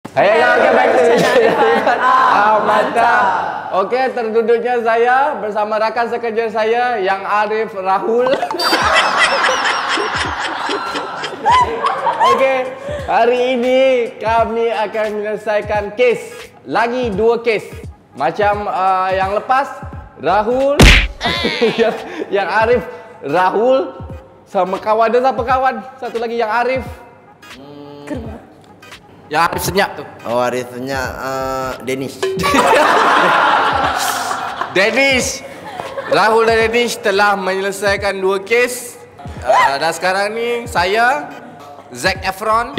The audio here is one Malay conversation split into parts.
Welcome back to mantap. Okey, terduduknya saya bersama rakan sekerja saya yang Arif Rahul. Okey, hari ini kami akan menyelesaikan kes. Lagi 2 kes. Macam yang lepas, Rahul yang Arif Rahul sama kawan dia, siapa kawan? Satu lagi yang Arif. Yang Arif senyap tu. Oh, Arif senyap. Danish. Danish. Rahul dan Danish telah menyelesaikan 2 kes. Dan sekarang ni saya, Zac Efron.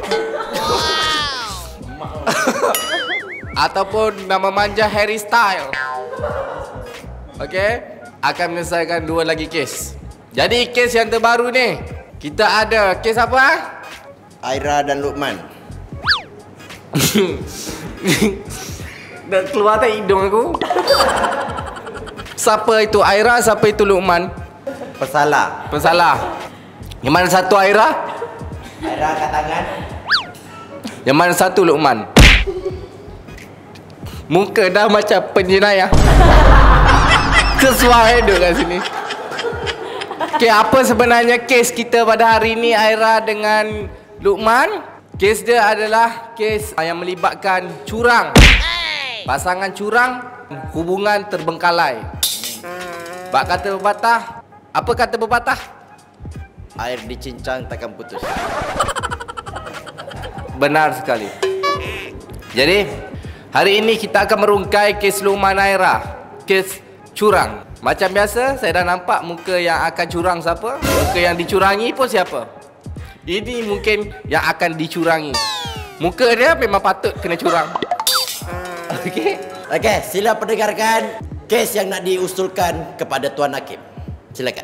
Ataupun nama manja Harry Style. Okey, akan menyelesaikan 2 lagi kes. Jadi kes yang terbaru ni, kita ada kes apa? Aira dan Luqman. Dah keluar tak hidung aku. Siapa itu Aira, siapa itu Luqman? Pesalah. Yang mana satu Aira? Aira kat tangan. Yang mana satu Luqman? Muka dah macam penjenayah. Kesuai duduk kat sini. Okay, apa sebenarnya kes kita pada hari ini Aira dengan Luqman? Kes dia adalah kes yang melibatkan curang. Pasangan curang, hubungan terbengkalai. Bak kata pepatah. Apa kata pepatah? Air dicincang takkan putus. Benar sekali. Jadi, hari ini kita akan merungkai kes Luqman Aira. Kes curang. Macam biasa, saya dah nampak muka yang akan curang siapa. Muka yang dicurangi pun siapa. Ini mungkin yang akan dicurangi. Muka dia memang patut kena curang. Okey. Okey, sila pendengarkan kes yang nak diusulkan kepada Tuan Hakim. Silakan.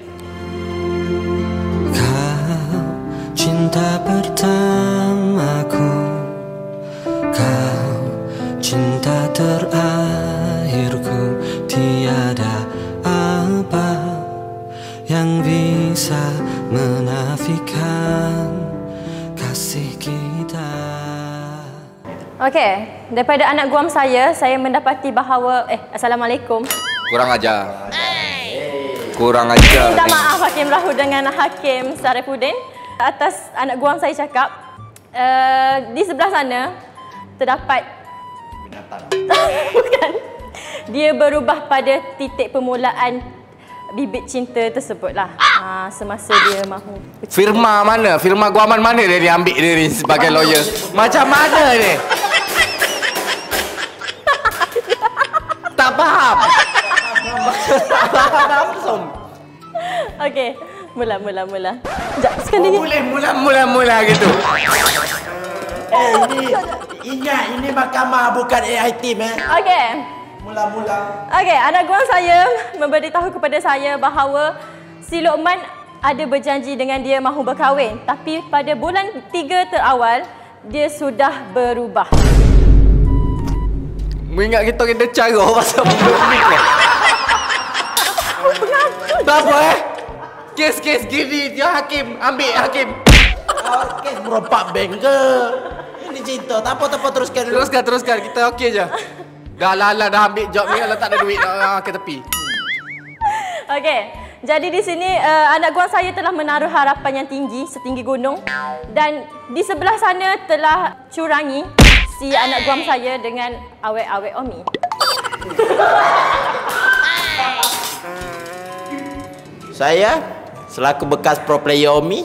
Kau cinta pertamaku, kau cinta terakhirku. Tiada apa yang bisa menafikan kasih kita. Okey, daripada anak guam saya mendapati bahawa Assalamualaikum. Kurang ajar. Kurang ajar. Minta maaf Hakim Rahul dengan Hakim Sarifuddin atas anak guam saya cakap. Di sebelah sana terdapat binatang. Bukan. Dia berubah pada titik permulaan bibit cinta tersebutlah. Semasa dia mahu bercinta. Firma mana? Firma guaman mana dia ambil dia ni sebagai lawyer? Macam mana ni? Tak faham. Langsung. Okey, mula. Sekejap, sekali ni. Boleh mula gitu. Ini ingat ini mahkamah bukan AI team Okey. Mula-mula. Okey, anak guam saya memberitahu kepada saya bahawa si Luqman ada berjanji dengan dia mahu berkahwin, tapi pada bulan 3 terawal dia sudah berubah. Mengingat kita cara pasal benda ni kau. Tak apa Kes-kes gini dia Hakim, ambil Hakim. Kes merompak bank ke? Ini cinta, tak apa teruskan dulu. Teruskan, kita okey je. Dah dah ambil job ni, kalau tak ada duit ke tepi. Okey. Jadi di sini anak guam saya telah menaruh harapan yang tinggi, setinggi gunung, dan di sebelah sana telah curangi si anak guam saya dengan awek-awek Omi. Saya selaku bekas pro player Omi.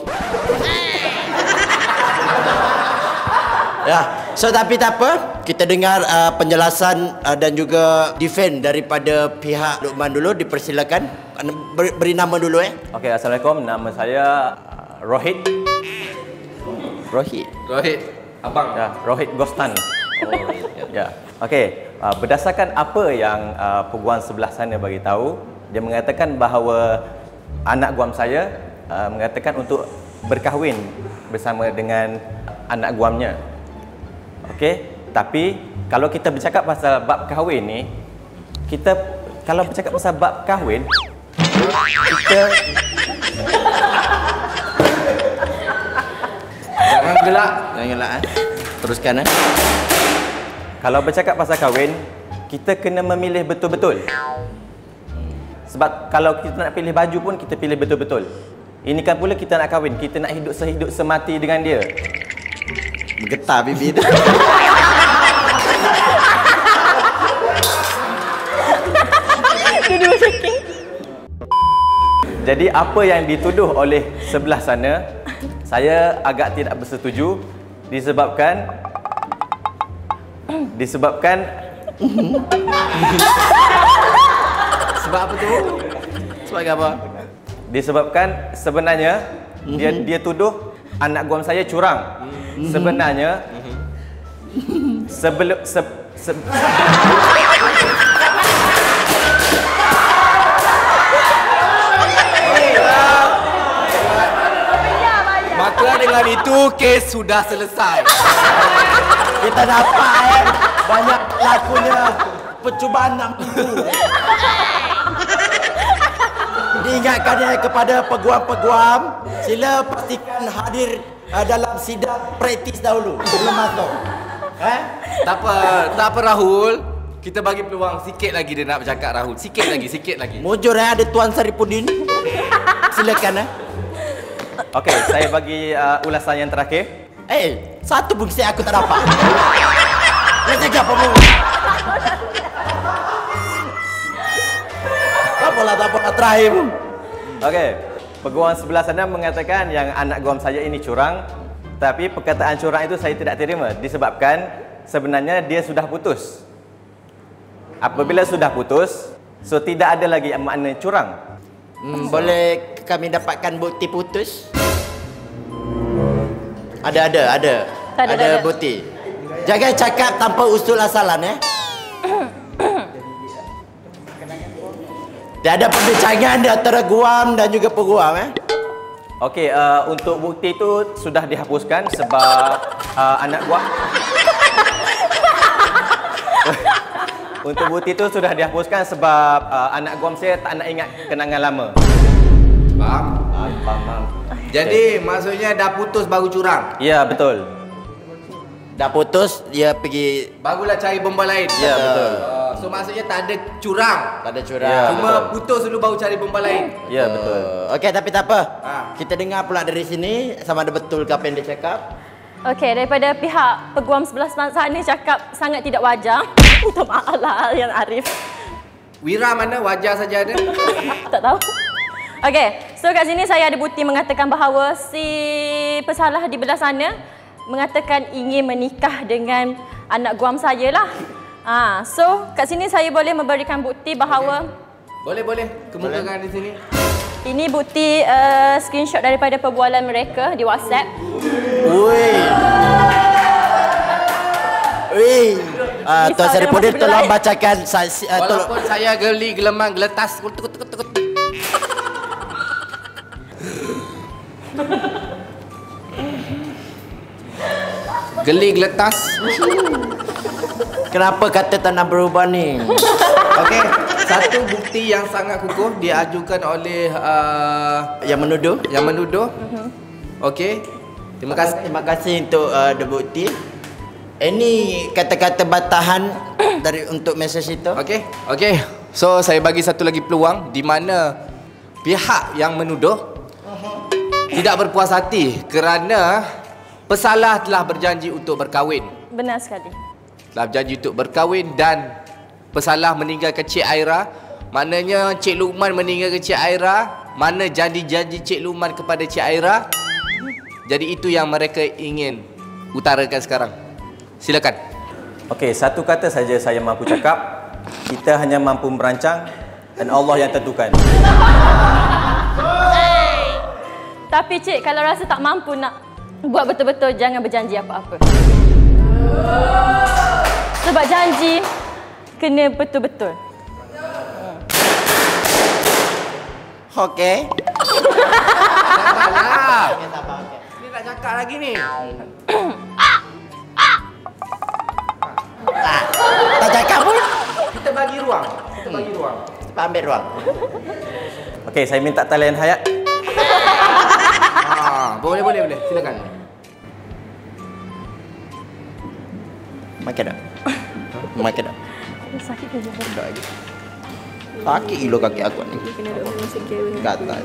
Ya, so tapi tak apa. Kita dengar penjelasan dan juga defend daripada pihak Luqman dulu. Dipersilakan. Beri nama dulu Okey, Assalamualaikum. Nama saya Rohit. Rohit. Abang. Ya, Rohit Gostan. Ya. Okey, berdasarkan apa yang peguam sebelah sana bagi tahu, dia mengatakan bahawa anak guam saya mengatakan untuk berkahwin bersama dengan anak guamnya. Okey, tapi kalau kita bercakap pasal bab kahwin ni, kalau bercakap pasal bab kahwin, kita jangan gelak. Teruskan Kalau bercakap pasal kahwin, kita kena memilih betul-betul. Sebab kalau kita nak pilih baju pun, kita pilih betul-betul. Ini kan pula kita nak kahwin, kita nak hidup sehidup semati dengan dia. Bergetar bibir tu. Jadi apa yang dituduh oleh sebelah sana, saya agak tidak bersetuju disebabkan Sebab apa tu? Sebab apa? Disebabkan sebenarnya dia tuduh anak guam saya curang. Sebenarnya Maka dengan itu kes sudah selesai. Kita dapat banyak lakunya percubaan nak minggu. Diingatkan kepada peguam-peguam, sila pastikan hadir dalam sidang praktis dahulu sebelum masuk. Tak apa Rahul. Kita bagi peluang sikit lagi dia nak bercakap Rahul. Sikit lagi. Mujur ada Tuan Saripudin. Silakan okey, saya bagi ulasan yang terakhir. Satu pun saya aku tak dapat. Nak cakap apa pun. Tak apa terakhir pun. Okey, peguam sebelah sana mengatakan yang anak guam saya ini curang. Tapi perkataan curang itu saya tidak terima disebabkan sebenarnya dia sudah putus. Apabila sudah putus, so tidak ada lagi makna curang. Boleh kami dapatkan bukti putus? Ada bukti. Jangan cakap tanpa usul asalan Tiada perbincangan di antara guam dan juga peguam Okey, untuk bukti itu sudah dihapuskan sebab anak guam untuk bukti itu sudah dihapuskan sebab anak guam saya tak nak ingat kenangan lama. Faham. Jadi maksudnya dah putus baru curang. Ya, betul. dah putus dia pergi barulah cari bomba lain. Ya, betul. So maksudnya tak ada curang. tak ada curang. Ya, Cuma betul. putus dulu baru cari bomba lain. Ya, betul. Okey, tapi tak apa. Ha. Kita dengar pula dari sini sama ada betul ke apa yang dia cakap. Okey, daripada pihak peguam sebelah sana cakap sangat tidak wajar. Minta maaf lah Yang Arif. Wira mana wajar saja ada. Tak tahu. Okey, so kat sini saya ada bukti mengatakan bahawa si pesalah di belah sana mengatakan ingin menikah dengan anak guam saya lah. So kat sini saya boleh memberikan bukti bahawa Boleh kemukakan di sini. ini bukti screenshot daripada perbualan mereka di WhatsApp. Tuan Saripudin tolong bacakan Walaupun saya geli gelemang geletas geli geletas. Kenapa kata tak nak berubah ni? Okey, satu bukti yang sangat kukuh diajukan oleh Yang menuduh. Okey. Terima kasih. Terima kasih untuk bukti. Ini kata-kata batahan dari untuk mesej itu. Okey. So saya bagi satu lagi peluang di mana pihak yang menuduh tidak berpuas hati kerana pesalah telah berjanji untuk berkahwin. Benar sekali. Telah berjanji untuk berkahwin dan pesalah meninggalkan Cik Aira. Maknanya Cik Luqman meninggalkan Cik Aira. Mana janji-janji Cik Luqman kepada Cik Aira? Jadi itu yang mereka ingin utarakan sekarang. Silakan. Okey, satu kata saja saya mampu cakap. Kita hanya mampu merancang dan Allah yang tentukan. Tapi Cik, kalau rasa tak mampu nak buat betul-betul, jangan berjanji apa-apa. Sebab janji kena betul-betul. Okey. Sabarlah. Ni nak cakap lagi ni. Tak cakap pun. Kita bagi ruang. Kita ambil ruang. Okey, saya minta talian hayat. Boleh. Silakan. Makan dah. Makan dah. Sakit ke je? Dah lagi. Sakit gila kaki aku ni. Kena duduk masuk ke. Gatal.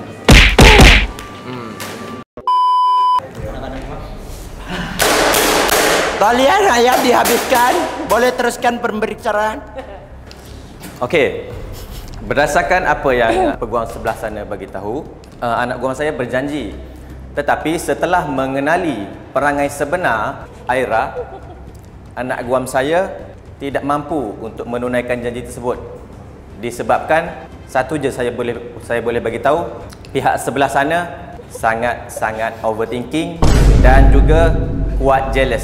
Kalian ayat dihabiskan. Boleh teruskan pembicaraan. Okey. Berdasarkan apa yang peguam sebelah sana bagi tahu, anak guam saya berjanji. Tetapi setelah mengenali perangai sebenar Aira, anak guam saya tidak mampu untuk menunaikan janji tersebut. Disebabkan satu je saya boleh bagi tahu, pihak sebelah sana sangat overthinking dan juga kuat jealous.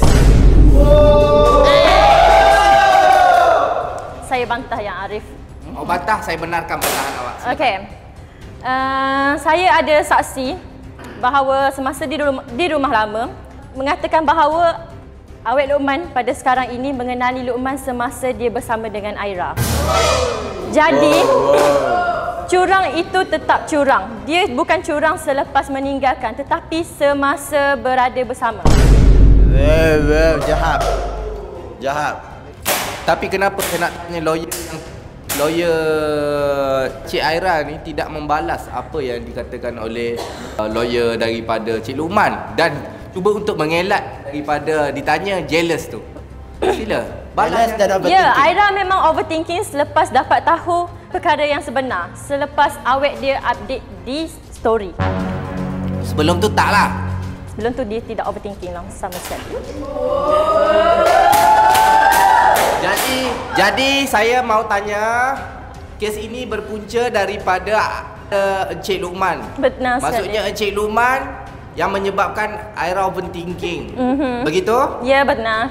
Saya bantah yang Arif. Oh, bantah, saya benarkan bantahan awak. Okey. Saya ada saksi bahawa semasa di rumah lama mengatakan bahawa awet Luqman pada sekarang ini mengenali Luqman semasa dia bersama dengan Aira. Jadi curang itu tetap curang. Dia bukan curang selepas meninggalkan tetapi semasa berada bersama. Jahat. Jahat. Tapi kenapa saya nak tanya lawyer Cik Aira ni tidak membalas apa yang dikatakan oleh lawyer daripada Cik Luqman dan cuba untuk mengelak daripada ditanya jealous tu. Sila. Balas dan overthinking. Ya, Aira memang overthinking selepas dapat tahu perkara yang sebenar. Selepas awet dia update di story. Sebelum tu taklah. Sebelum tu dia tidak overthinking lah sama sekali. Jadi saya mau tanya, kes ini berpunca daripada Encik Luqman. Benar sekali. Maksudnya Encik Luqman yang menyebabkan Aira overthinking. Begitu? Ya, benar.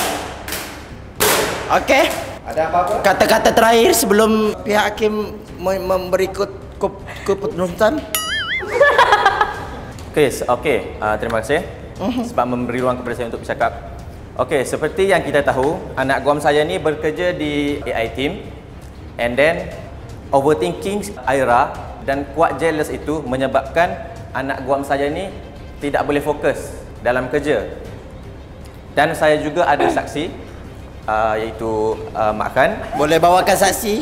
Okey. Ada apa-apa? Kata-kata terakhir sebelum pihak hakim memberi keputusan. Okey, terima kasih sebab memberi ruang kepada saya untuk bercakap. Okey, seperti yang kita tahu, anak guam saya ni bekerja di AI team and then overthinking Aira dan kuat jealous itu menyebabkan anak guam saya ni tidak boleh fokus dalam kerja. Dan saya juga ada saksi iaitu Mak Khan. Boleh bawakan saksi?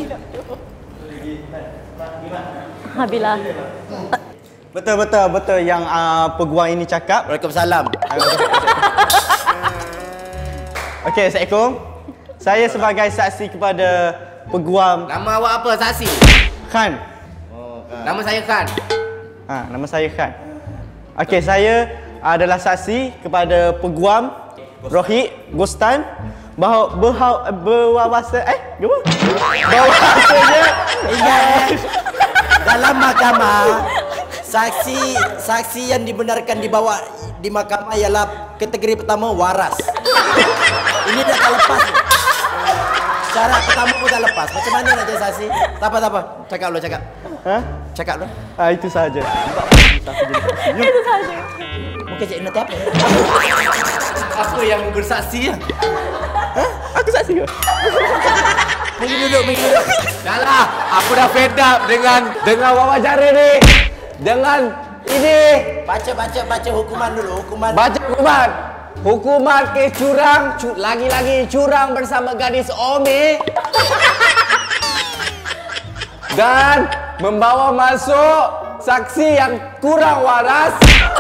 Habila. Betul yang peguam ini cakap. Waalaikumsalam. Okey, Assalamualaikum. Saya sebagai saksi kepada peguam Nama awak apa, saksi? Khan. Nama saya Khan. Nama saya Khan. Okey, saya adalah saksi kepada peguam Rohit Gostan bahawasanya Ingat, dalam mahkamah saksi yang dibenarkan dibawa di mahkamah ialah kategori pertama waras. Ini dah tak lepas. Syarat pertama pun tak lepas. Macam mana nak jadi saksi? Tak apa. Cakap dulu, cakap. Cakap dulu. Itu saja. Itu saja. Mungkin cik nanti apa? Apa yang bersaksi? Aku saksi ke? Pergi duduk. Dah lah, aku dah fed up dengan wawancara ni. Dengan ini. Baca hukuman dulu. Baca hukuman. Hukuman kes curang, lagi-lagi curang bersama gadis Omi. Dan membawa masuk saksi yang kurang waras.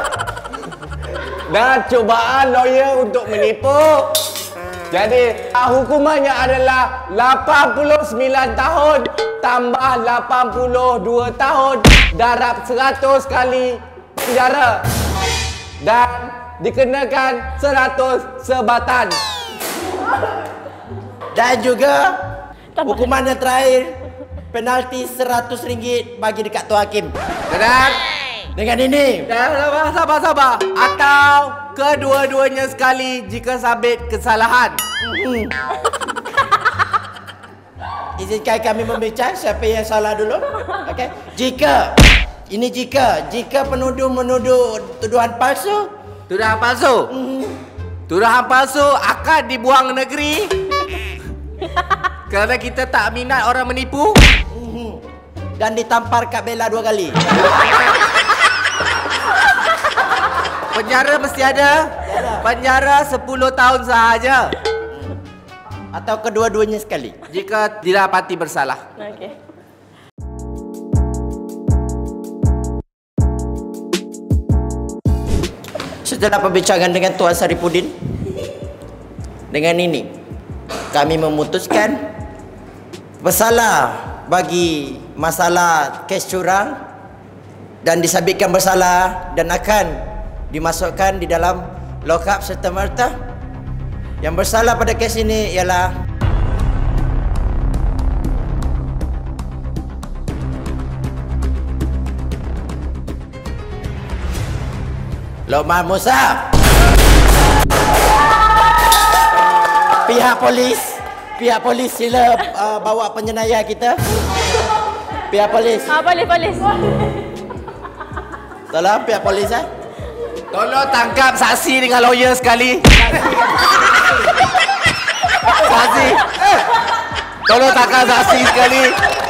Dan cubaan lawyer untuk menipu. Jadi hukumannya adalah 89 tahun tambah 82 tahun darab 100 kali penjara dan dikenakan 100 sebatan. Dan juga hukuman yang terakhir, penalti RM100 bagi dekat Tuan Hakim. Dan Dengan ini. sabar. Atau kedua-duanya sekali jika sabit kesalahan. Izinkan kami membincang siapa yang salah dulu. Okey. Jika penuduh menuduh tuduhan palsu, Tuduhan palsu akan dibuang negeri. Kerana kita tak minat orang menipu. dan ditampar Kak Bella 2 kali. Penjara mesti ada. Penjara 10 tahun sahaja. atau kedua-duanya sekali? Jika didapati bersalah. Okey. Setelah perbincangan dengan Tuan Saripudin, dengan ini kami memutuskan bersalah bagi masalah kes curang dan disabitkan bersalah dan akan dimasukkan di dalam lock-up serta-merta. Yang bersalah pada kes ini ialah Lokman Musa. Pihak polis sila bawa penjenayah kita. Pihak polis. Polis. Tolong pihak polis Tolong tangkap saksi dengan lawyer sekali. Saksi. Tolong tangkap saksi sekali.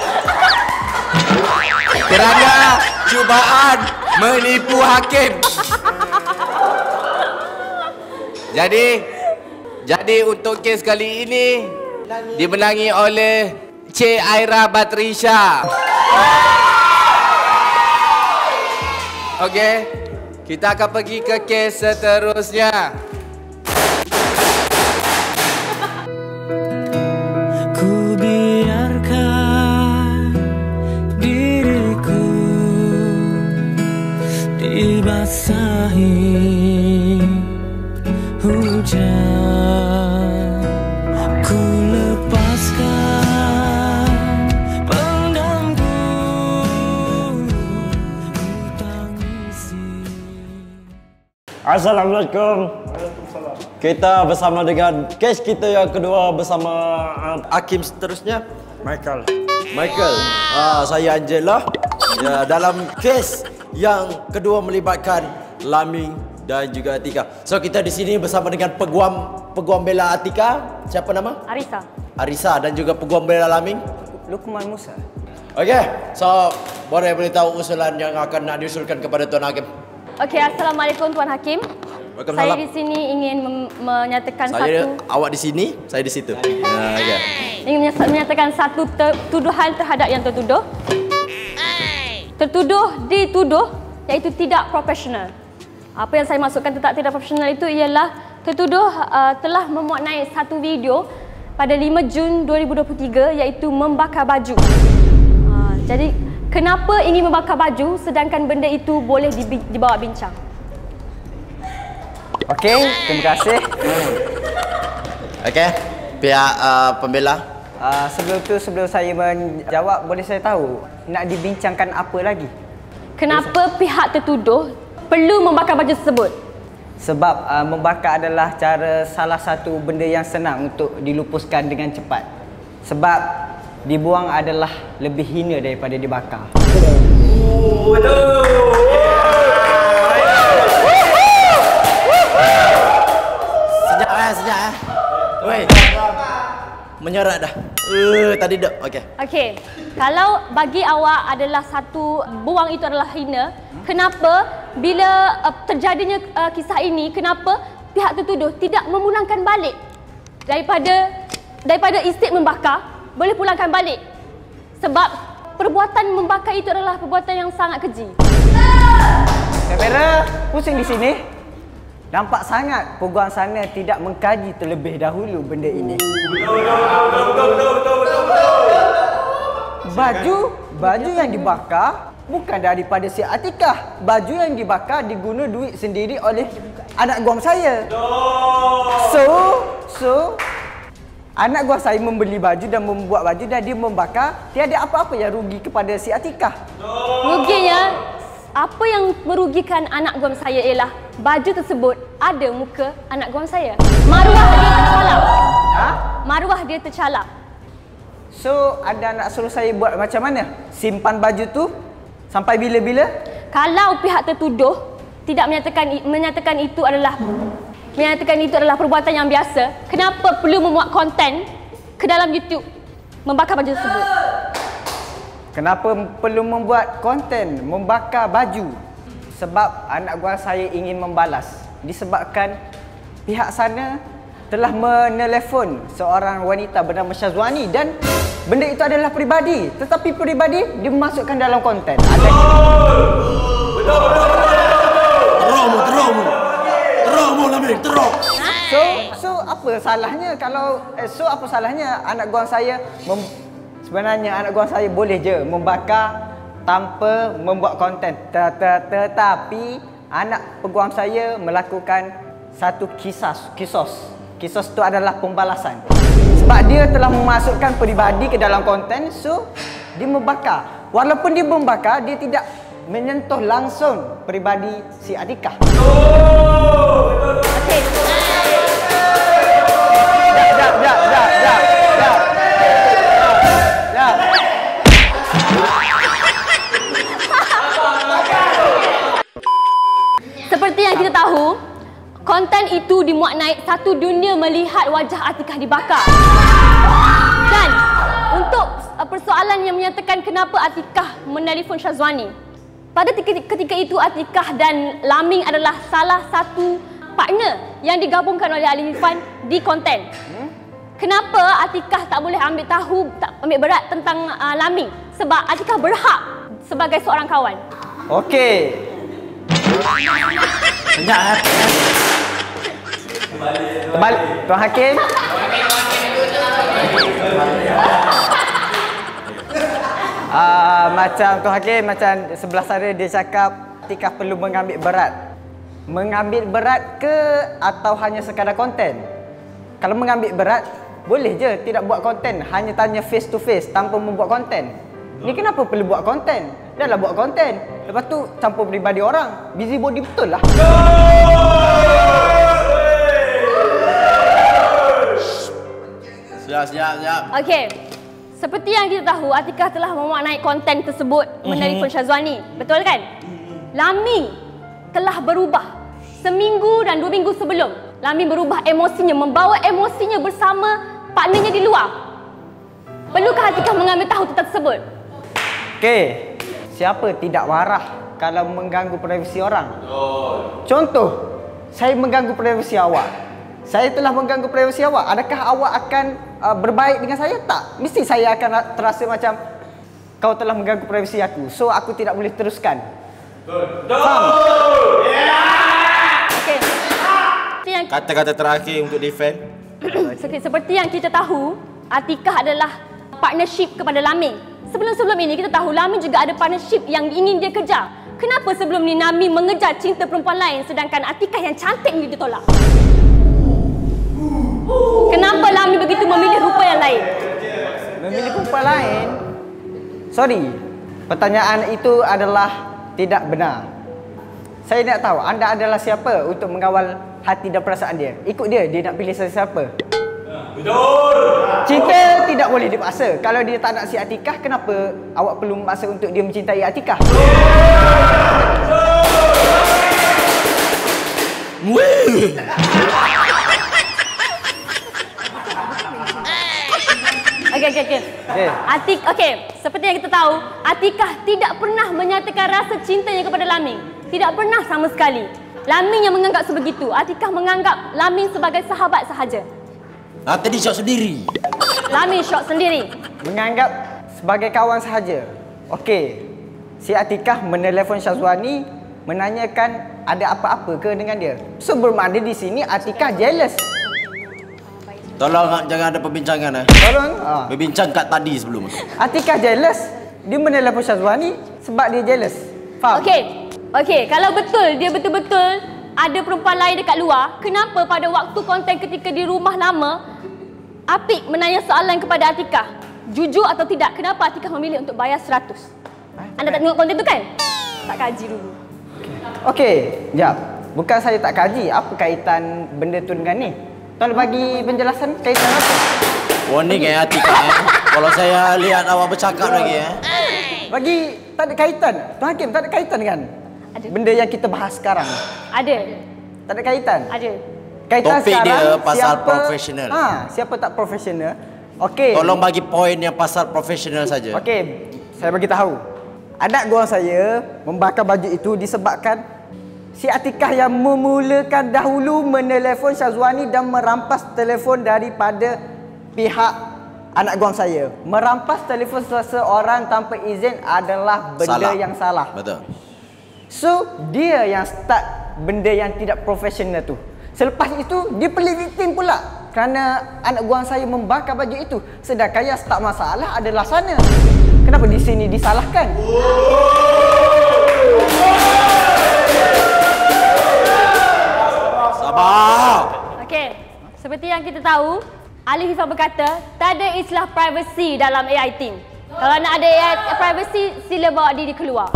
Kerana cubaan menipu hakim. Jadi untuk kes kali ini dimenangi oleh Cik Aira Batrisha. Okey, kita akan pergi ke kes seterusnya. Ku biarkan diriku dibasahi hujan, ku lepaskan pendamku, ku tangisi. Assalamualaikum. Kita bersama dengan kes kita yang kedua bersama hakim seterusnya Michael. Saya Angela. Ya, dalam kes yang kedua melibatkan Laming dan juga Atika. So kita di sini bersama dengan peguam bela Atika. Siapa nama? Arisa dan juga peguam bela Laming Lokman Musa. Okey. So boleh beritahu usulan yang akan nak diusulkan kepada Tuan Hakim. Okey, Assalamualaikum Tuan Hakim. Saya di sini ingin menyatakan Awak di sini, saya di situ. Ingin menyatakan satu tuduhan terhadap yang tertuduh. Tertuduh dituduh iaitu tidak profesional. Apa yang saya maksudkan tidak profesional itu ialah tertuduh telah memuat naik satu video pada 5 Jun 2023 iaitu membakar baju. Jadi kenapa ingin membakar baju sedangkan benda itu boleh dibawa bincang? Okey, terima kasih. Okey, pihak pembela. Sebelum saya menjawab, boleh saya tahu nak dibincangkan apa lagi? Kenapa pihak tertuduh perlu membakar baju tersebut? Sebab membakar adalah salah satu benda yang senang untuk dilupuskan dengan cepat. Sebab dibuang adalah lebih hina daripada dibakar. Sejak. Woi. Menyorak dah. Tadi dah. Okey. Kalau bagi awak adalah buang itu adalah hina, kenapa bila terjadinya kisah ini, kenapa pihak tertuduh tidak memulangkan balik daripada istik membakar, boleh pulangkan balik? Sebab perbuatan membakar itu adalah perbuatan yang sangat keji. Kamera pusing di sini. Nampak sangat peguam sana tidak mengkaji terlebih dahulu benda ini. Baju yang dibakar bukan daripada si Atikah. Baju yang dibakar diguna duit sendiri oleh anak guam saya. So anak guam saya membeli baju dan membuat baju dan dia membakar, tiada apa-apa yang rugi kepada si Atikah. Ruginya, apa yang merugikan anak guam saya ialah baju tersebut ada muka anak guam saya. Maruah dia tercalak. So, ada nak suruh saya buat macam mana? Simpan baju tu sampai bila-bila? Kalau pihak tertuduh tidak menyatakan itu adalah perbuatan yang biasa, kenapa perlu memuat konten ke dalam YouTube membakar baju tersebut? Kenapa perlu membuat konten membakar baju? Sebab anak guam saya ingin membalas. Disebabkan pihak sana telah menelefon seorang wanita bernama Syazwani dan benda itu adalah peribadi, tetapi peribadi dimasukkan dalam konten. Ada Teruk Laming, teruk. So apa salahnya kalau apa salahnya anak guang saya sebenarnya anak guang saya boleh je membakar tanpa membuat konten. Tetapi anak peguam saya melakukan satu kisos itu adalah pembalasan. Sebab dia telah memasukkan peribadi ke dalam konten, so dia membakar. Walaupun dia membakar, dia tidak menyentuh langsung peribadi si Atikah. Okey. Seperti yang kita tahu, konten itu dimuat naik satu dunia melihat wajah Atikah dibakar. Dan untuk persoalan yang menyatakan kenapa Atikah menelefon Syazwani, pada ketika itu Atikah dan Laming adalah salah satu partner yang digabungkan oleh Ali Irfan di konten. Kenapa Atikah tak boleh ambil berat tentang Laming? Sebab Atikah berhak sebagai seorang kawan. Okey. Senyap. Terbalik, Tuan Hakim. Macam Tuan Hakim, macam sebelah sana dia cakap Atikah perlu mengambil berat. Mengambil berat ke atau hanya sekadar konten? Kalau mengambil berat, boleh je tidak buat konten, hanya tanya face to face tanpa membuat konten. Ni kenapa perlu buat konten? Dah lah buat konten, lepas tu campur peribadi orang. Busybody betul lah. Siap. Okey. Seperti yang kita tahu, Atikah telah memuat naik konten tersebut menelefon Syazwani. Betul kan? Laming telah berubah. Seminggu dan 2 minggu sebelum, Laming berubah emosinya, membawa emosinya bersama partnernya di luar. Perlukah Atikah mengambil tahu tentang tersebut? Okey. Siapa tidak warah kalau mengganggu privasi orang? Contoh, saya mengganggu privasi awak. Saya telah mengganggu privasi awak. Adakah awak akan berbaik dengan saya? Tak. Mesti saya akan terasa macam kau telah mengganggu privasi aku. So aku tidak boleh teruskan. Faham? Okey. Kata-kata terakhir untuk defend. Seperti yang kita tahu, Atikah adalah partnership kepada Laming. Sebelum-sebelum ini kita tahu Laming juga ada partnership yang ingin dia kejar. Kenapa sebelum ni Laming mengejar cinta perempuan lain sedangkan Atikah yang cantik ni ditolak? Kenapa Laming begitu memilih rupa yang lain? Memilih perempuan lain? Sorry, pertanyaan itu adalah tidak benar. Saya nak tahu anda adalah siapa untuk mengawal hati dan perasaan dia. Ikut dia nak pilih siapa. Betul. Cinta tidak boleh dipaksa. Kalau dia tak nak si Atikah, kenapa awak perlu memaksa untuk dia mencintai Atikah? Okey. Seperti yang kita tahu, Atikah tidak pernah menyatakan rasa cintanya kepada Laming. Tidak pernah sama sekali. Laming yang menganggap sebegitu. Atikah menganggap Laming sebagai sahabat sahaja. Tadi syok sendiri. Laming syok sendiri. Menganggap sebagai kawan sahaja. Okey. Si Atikah menelefon Syazwani menanyakan ada apa-apa ke dengan dia. So bermakna di sini Atikah jealous. Tolong jangan ada perbincangan Tolong. Berbincang kat tadi sebelum. Atikah jealous. Dia menelefon Syazwani sebab dia jealous. Faham? Okey, kalau betul dia betul-betul ada perempuan lain dekat luar, kenapa pada waktu konten ketika di rumah lama Apik menanya soalan kepada Atikah, jujur atau tidak, kenapa Atikah memilih untuk bayar 100? Anda tak tengok konten tu kan? Tak kaji dulu. Okey, jap. Bukan saya tak kaji, apa kaitan benda tu dengan ni? Tolong bagi penjelasan kaitan apa? Warning Atikah Kalau saya lihat awak bercakap lagi Bagi tak ada kaitan. Tuan Hakim, tak ada kaitan kan? Ada. Benda yang kita bahas sekarang. Ada. Tak ada kaitan? Ada. Kaitan Topik sekarang, dia pasal siapa, profesional. Siapa tak profesional? Okey. Tolong bagi poin yang pasal profesional saja. Okey, saya bagi tahu. Anak guang saya membakar baju itu disebabkan si Atikah yang memulakan dahulu menelefon Syazwani dan merampas telefon daripada pihak anak guam saya. Merampas telefon seseorang tanpa izin adalah benda yang salah. Betul. So, dia yang start benda yang tidak profesional tu. Selepas itu, dia pelih victim pula. Kerana anak guam saya membakar baju itu. Sedangkan yang start masalah adalah sana. Kenapa di sini disalahkan? Sabar. Okey, seperti yang kita tahu, Ali Hifah berkata, tak ada istilah privacy dalam AI team. Kalau nak ada AI privacy, sila bawa diri keluar.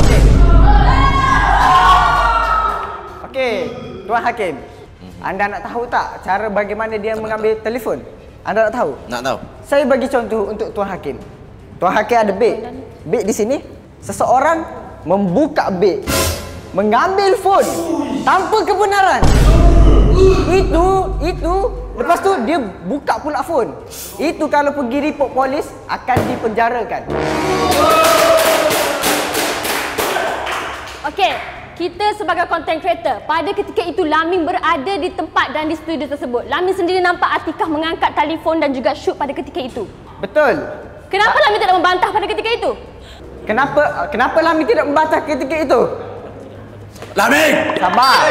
Okey, Tuan Hakim. Anda nak tahu tak cara bagaimana dia mengambil telefon? Anda nak tahu? Nak tahu. Saya bagi contoh untuk Tuan Hakim. Tuan Hakim ada beg. Beg di sini. Seseorang membuka beg, mengambil phone tanpa kebenaran. Itu lepas tu dia buka pula phone. Itu kalau pergi report polis akan dipenjarakan. Okey, kita sebagai content creator, pada ketika itu Lamin berada di tempat dan di studio tersebut. Lamin sendiri nampak Atikah mengangkat telefon dan juga shoot pada ketika itu. Betul. Kenapa Lamin tidak membantah pada ketika itu? Kenapa Lamin tidak membantah ketika itu? Lamin! Sabar.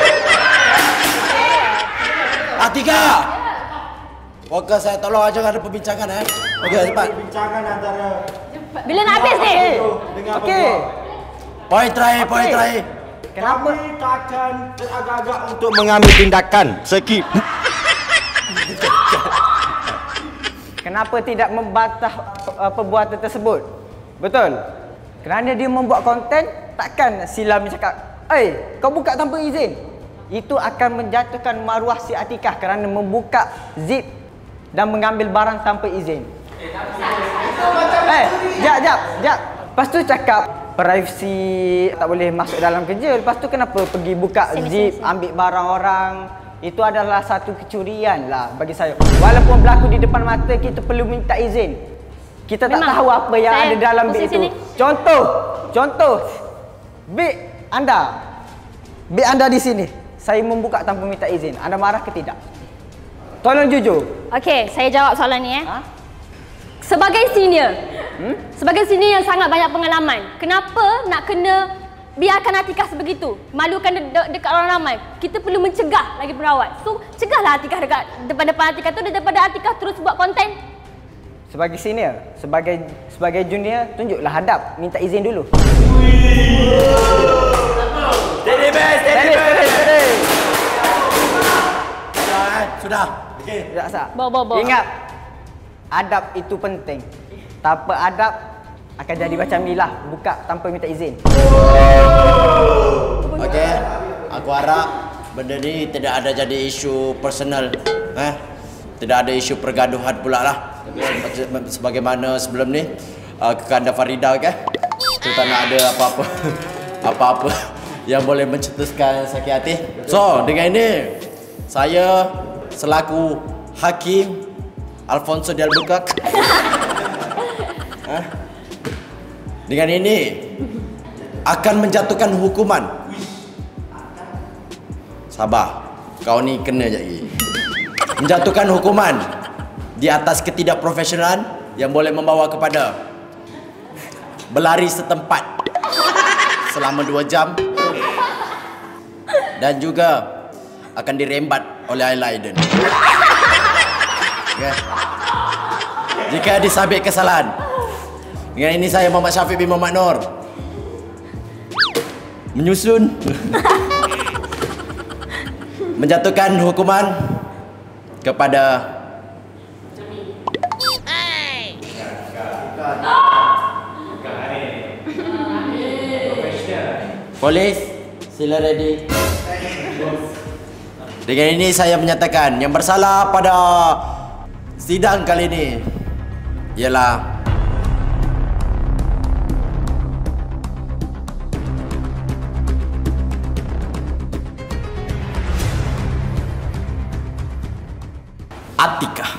Atikah! Okey, saya tolong aja ada perbincangan Okey, cepat. Bila nak habis ni? Okey. Poin terakhir. Kenapa? Kami takkan teragak-agak untuk mengambil tindakan. Skip. Kenapa tidak membantah perbuatan tersebut? Betul. Kerana dia membuat konten, takkan silam cakap, kau buka tanpa izin. Itu akan menjatuhkan maruah si Atikah kerana membuka zip dan mengambil barang tanpa izin. Jap. Lepas tu cakap privacy tak boleh masuk dalam kerja. Lepas tu kenapa pergi buka zip, ambil barang orang? Itu adalah satu kecurian lah bagi saya. Walaupun berlaku di depan mata, kita perlu minta izin. Kita tak tahu apa yang ada dalam beg itu. Contoh. Beg anda di sini. Saya membuka tanpa minta izin. Anda marah ke tidak? Tolong jujur. Okey, saya jawab soalan ni Sebagai senior, sebagai senior yang sangat banyak pengalaman, kenapa nak kena biarkan Atikah sebegitu? Malukan dekat orang ramai. Kita perlu mencegah lagi perawat. So, cegahlah Atikah dekat depan Atikah tu daripada Atikah terus buat konten. Sebagai senior, sebagai junior, tunjuklah hadap, minta izin dulu. Steady best. Sudah. Okey. Tak sah. Bawa. Ingat, adab itu penting. Tanpa adab akan jadi macam ni lah, buka tanpa minta izin. Okey. Aku harap benda ni tidak ada jadi isu personal. Tidak ada isu pergaduhan pula lah. Sebagaimana sebelum ni Kekanda Farida kita tak nak ada apa-apa yang boleh mencetuskan sakit hati. So, dengan ini saya selaku Hakim Alfonso Del Bukak dengan ini akan menjatuhkan hukuman. Sabar, kau ni kena je lagi. Menjatuhkan hukuman di atas ketidakprofesionalan yang boleh membawa kepada berlari setempat selama 2 jam dan juga akan dirembat oleh Aiden. Okay. Jika disabit kesalahan. Dengan ini saya Muhammad Syafiq bin Muhammad Nur menyusun menjatuhkan hukuman kepada polis, sila ready. Dengan ini saya menyatakan yang bersalah pada sidang kali ini ialah Atikah.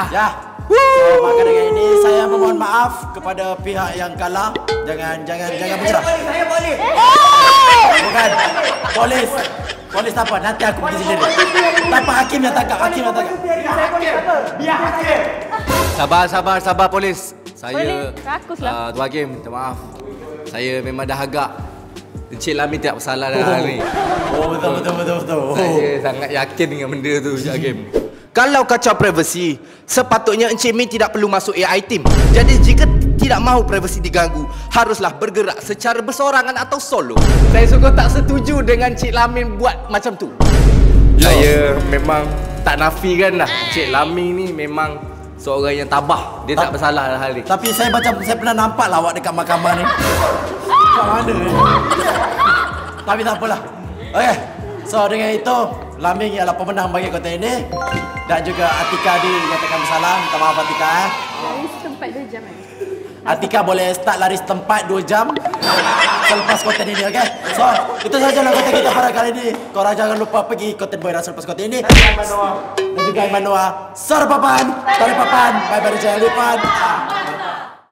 Ya. So, maka dengan ini saya memohon maaf kepada pihak yang kalah. Jangan menyerah. Saya boleh. Bukan. Polis apa? Nanti aku pergi sendiri. Tanpa hakim yang tangkap. Biar hakim. Sabar polis. Boleh, rakus lah. Tuan Hakim, minta maaf. Saya memang dah agak Encik Lamin tidak bersalah dalam hal ni. Oh, betul. Saya sangat yakin dengan benda tu, Encik Hakim. Kalau kacau privasi, sepatutnya Encik Min tidak perlu masuk AI team. Jadi jika tidak mahu privasi diganggu, haruslah bergerak secara bersorangan atau solo. Saya sungguh tak setuju dengan Encik Lamin buat macam tu. Saya memang tak nafikan lah Encik Lamin ni memang seorang yang tabah. Dia tak bersalah dalam hal ni. Tapi saya pernah nampak lah awak dekat mahkamah ni. Kat mana ni? Tapi tak apalah. Okey. So dengan itu, Lamin ialah pemenang bagi konten ini. Dan juga Atika dinyatakan bersalah. Minta maaf Atika. Lari setempat 2 jam. Atika boleh start lari setempat 2 jam selepas konten ini, okey? So, itu sajalah konten kita pada kali ini. Korang jangan lupa pergi konten Boy Ras selepas konten ini. Dan juga Iman Noah. Sar papan, bye bye jangan lupa.